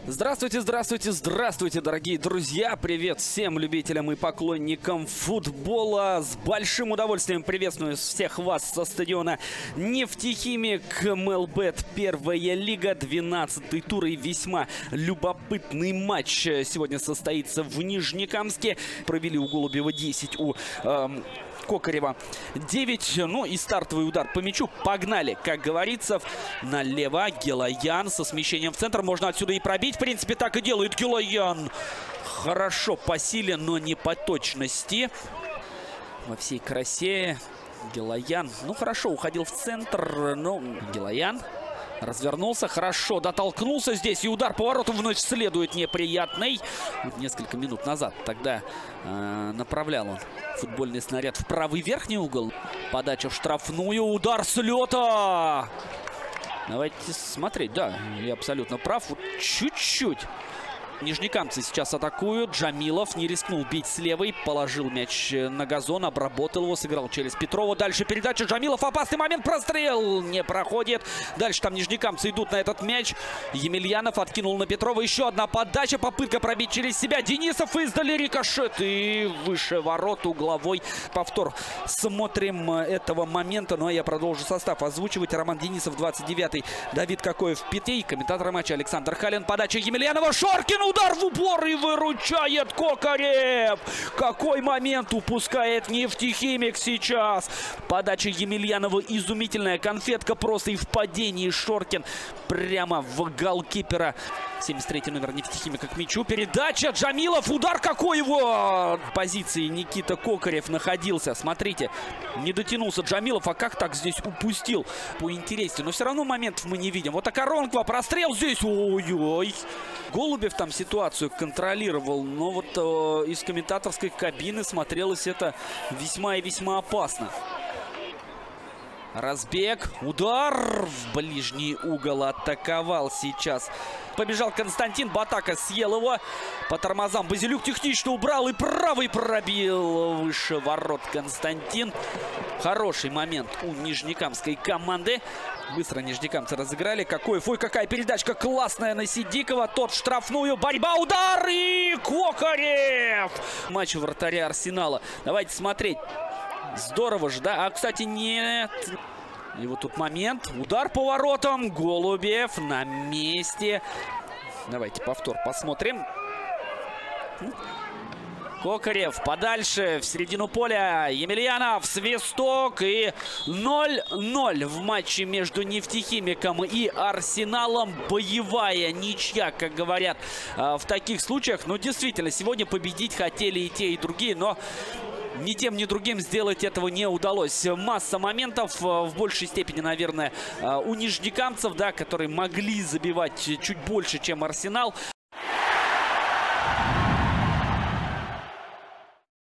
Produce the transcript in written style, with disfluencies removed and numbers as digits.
Здравствуйте, здравствуйте, здравствуйте, дорогие друзья! Привет всем любителям и поклонникам футбола! С большим удовольствием приветствую всех вас со стадиона Нефтехимик. МЛБет, первая лига, 12-й тур, и весьма любопытный матч сегодня состоится в Нижнекамске. Провели у Голубева 10, у Кокарева 9. Ну и стартовый удар по мячу. Погнали, как говорится, налево. Гилаян со смещением в центр. Можно отсюда и пробить. В принципе, так и делает Гилаян. Хорошо по силе, но не по точности. Во всей красе Гилаян. Ну, хорошо, уходил в центр. Но Гилаян развернулся, хорошо дотолкнулся здесь. И удар поворотом вновь следует неприятный. Вот несколько минут назад тогда направлял он футбольный снаряд в правый верхний угол. Подача в штрафную. Удар с лета. Давайте смотреть. Да, я абсолютно прав. Вот чуть-чуть. Нижнекамцы сейчас атакуют. Джамилов не рискнул бить с левой. Положил мяч на газон, обработал его, сыграл через Петрова. Дальше передача. Джамилов. Опасный момент. Прострел не проходит. Дальше там нижнекамцы идут на этот мяч. Емельянов откинул на Петрова. Еще одна подача. Попытка пробить через себя. Денисов издали рикошет. И выше ворот угловой повтор. Смотрим этого момента. Ну а я продолжу состав озвучивать. Роман Денисов, 29-й. Давид Кокоев, 5-й. Комментатор матча Александр Халин. Подача Емельянова. Шоркин. Удар в упор и выручает Кокарев. Какой момент упускает Нефтехимик сейчас. Подача Емельянова изумительная. Конфетка просто и в падении. Шоркин прямо в голкипера. 73-й номер Нефтехимика к мячу. Передача. Джамилов. Удар какой его позиции Никита Кокарев находился. Смотрите. Не дотянулся Джамилов. А как так здесь упустил? Поинтереснее. Но все равно моментов мы не видим. Вот Окоронкова. Прострел здесь. Ой-ой. Голубев там ситуацию контролировал. Но вот из комментаторской кабины смотрелось это весьма и весьма опасно. Разбег. Удар в ближний угол. Атаковал сейчас. Побежал Константин. Батака съел его. По тормозам Базилюк технично убрал. И правый пробил выше ворот Константин. Хороший момент у нижнекамской команды. Быстро нижнекамцы разыграли. Какая передачка классная на Сидикова. Тот в штрафную. Борьба, удар и Кокарев. Матч вратаря Арсенала. Давайте смотреть. Здорово же, да? А, кстати, нет. И вот тут момент. Удар по воротам. Голубев на месте. Давайте повтор посмотрим. Кокарев подальше, в середину поля. Емельянов, свисток. И 0-0 в матче между Нефтехимиком и Арсеналом. Боевая ничья, как говорят в таких случаях. Но действительно, сегодня победить хотели и те, и другие. Но ни тем, ни другим сделать этого не удалось. Масса моментов, в большей степени, наверное, у нижнекамцев, да, которые могли забивать чуть больше, чем Арсенал.